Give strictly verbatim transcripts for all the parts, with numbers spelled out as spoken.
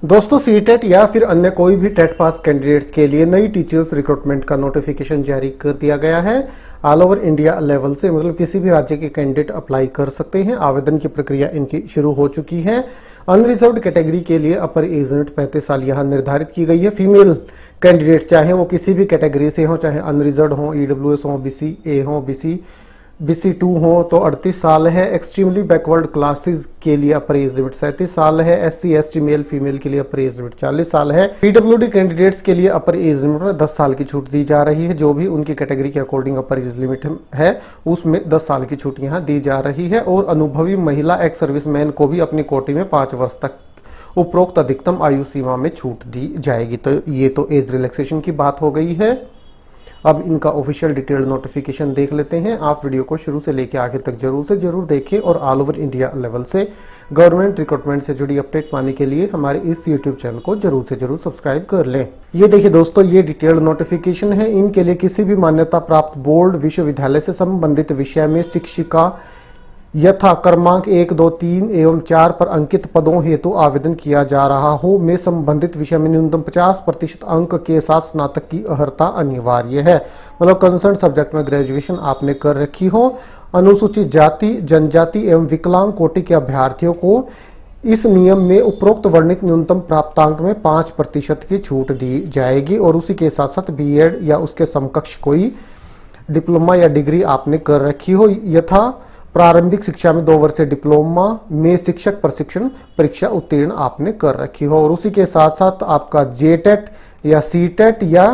दोस्तों सीटेट या फिर अन्य कोई भी टेट पास कैंडिडेट्स के लिए नई टीचर्स रिक्रूटमेंट का नोटिफिकेशन जारी कर दिया गया है। ऑल ओवर इंडिया लेवल से मतलब किसी भी राज्य के कैंडिडेट अप्लाई कर सकते हैं। आवेदन की प्रक्रिया इनकी शुरू हो चुकी है। अनरिजर्व्ड कैटेगरी के लिए अपर एज लिमिट पैंतीस साल यहाँ निर्धारित की गई है। फीमेल कैंडिडेट्स चाहे वो किसी भी कैटेगरी से हो, चाहे अनरिजर्व्ड हो, ईडब्ल्यूएस हो, बीसी ए हो, बीसी बीसी टू हो तो अड़तीस साल है। एक्सट्रीमली बैकवर्ड क्लासेस के लिए अपर एज लिमिट सैंतीस साल है। S C S T male female के लिए अपर एज लिमिट चालीस साल है। पीडब्ल्यूडी कैंडिडेट्स के लिए अपर एज लिमिट में दस साल की छूट दी जा रही है। जो भी उनकी कैटेगरी के अकॉर्डिंग अपर एज लिमिट है उसमें दस साल की छूट यहाँ दी जा रही है। और अनुभवी महिला एक्स सर्विसमैन को भी अपनी कोटी में पांच वर्ष तक उपरोक्त अधिकतम आयु सीमा में छूट दी जाएगी। तो ये तो एज रिलैक्सेशन की बात हो गई है। अब इनका ऑफिशियल डिटेल्ड नोटिफिकेशन देख लेते हैं। आप वीडियो को शुरू से लेकर आखिर तक जरूर से जरूर देखें और ऑल ओवर इंडिया लेवल से गवर्नमेंट रिक्रूटमेंट से जुड़ी अपडेट पाने के लिए हमारे इस यूट्यूब चैनल को जरूर से जरूर सब्सक्राइब कर लें। ये देखिए दोस्तों, ये डिटेल्ड नोटिफिकेशन है। इनके लिए किसी भी मान्यता प्राप्त बोर्ड विश्वविद्यालय से संबंधित विषय में शिक्षिका यथा क्रमांक एक दो तीन एवं चार पर अंकित पदों हेतु आवेदन किया जा रहा हो में संबंधित विषय में न्यूनतम पचास प्रतिशत अंक के साथ स्नातक की अर्हता अनिवार्य है। मतलब कंसर्न सब्जेक्ट में ग्रेजुएशन आपने कर रखी हो। अनुसूचित जाति, जनजाति एवं विकलांग कोटि के अभ्यर्थियों को इस नियम में उपरोक्त वर्णित न्यूनतम प्राप्तांक में पांच प्रतिशत की छूट दी जाएगी। और उसी के साथ साथ बी एड या उसके समकक्ष कोई डिप्लोमा या डिग्री आपने कर रखी हो, यथा प्रारंभिक शिक्षा में दो वर्षीय डिप्लोमा में शिक्षक प्रशिक्षण परीक्षा उत्तीर्ण आपने कर रखी हो। और उसी के साथ साथ आपका जे टेट या सी टेट या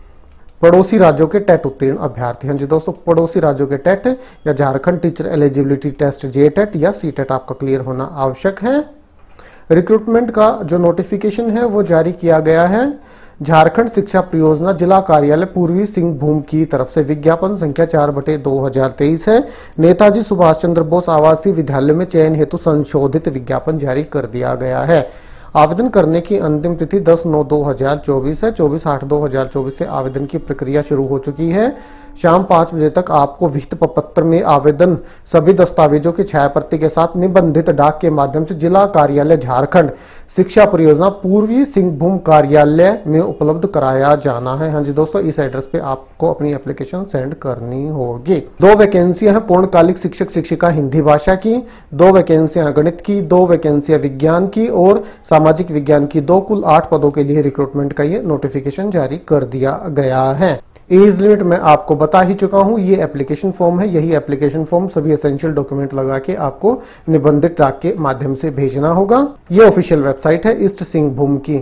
पड़ोसी राज्यों के टेट उत्तीर्ण अभ्यर्थी हैं। जी दोस्तों, पड़ोसी राज्यों के टेट या Jharkhand teacher eligibility test J TET या सी टेट आपका क्लियर होना आवश्यक है। रिक्रूटमेंट का जो नोटिफिकेशन है वो जारी किया गया है झारखंड शिक्षा परियोजना जिला कार्यालय पूर्वी सिंहभूम की तरफ से। विज्ञापन संख्या चार बटे दो हजार तेईस है। नेताजी सुभाष चंद्र बोस आवासीय विद्यालय में चयन हेतु संशोधित विज्ञापन जारी कर दिया गया है। आवेदन करने की अंतिम तिथि दस नौ दो हजार चौबीस है। चौबीस आठ दो हजार चौबीस से आवेदन की प्रक्रिया शुरू हो चुकी है। शाम पांच बजे तक आपको विहित पत्र में आवेदन सभी दस्तावेजों की छायाप्रति के साथ निबंधित डाक के माध्यम से जिला कार्यालय झारखंड शिक्षा परियोजना पूर्वी सिंहभूम कार्यालय में उपलब्ध कराया जाना है। हाँ जी दोस्तों, इस एड्रेस पे आपको अपनी एप्लीकेशन सेंड करनी होगी। दो वैकेंसियां हैं पूर्णकालिक शिक्षक शिक्षिका हिंदी भाषा की, दो वैकेंसियां गणित की, दो वैकेंसियां विज्ञान की और सामाजिक विज्ञान की। दो कुल आठ पदों के लिए रिक्रूटमेंट का ये नोटिफिकेशन जारी कर दिया गया है। एज लिमिट मैं आपको बता ही चुका हूं। ये एप्लीकेशन फॉर्म है। यही एप्लीकेशन फॉर्म सभी एसेंशियल डॉक्यूमेंट लगा के आपको निबंधित डाक के माध्यम से भेजना होगा। ये ऑफिशियल वेबसाइट है ईस्ट सिंहभूम की,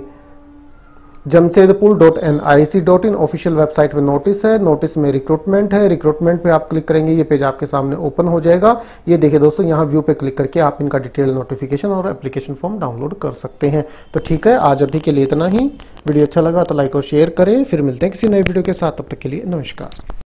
Jamshedpur dot N I C dot in. Official website में नोटिस है, नोटिस में रिक्रूटमेंट है। रिक्रूटमेंट पे आप क्लिक करेंगे, ये पेज आपके सामने ओपन हो जाएगा। ये देखिए दोस्तों, यहाँ व्यू पे क्लिक करके आप इनका डिटेल नोटिफिकेशन और एप्लीकेशन फॉर्म डाउनलोड कर सकते हैं। तो ठीक है, आज अभी के लिए इतना ही। वीडियो अच्छा लगा तो लाइक और शेयर करें। फिर मिलते हैं किसी नए वीडियो के साथ, तब तक के लिए नमस्कार।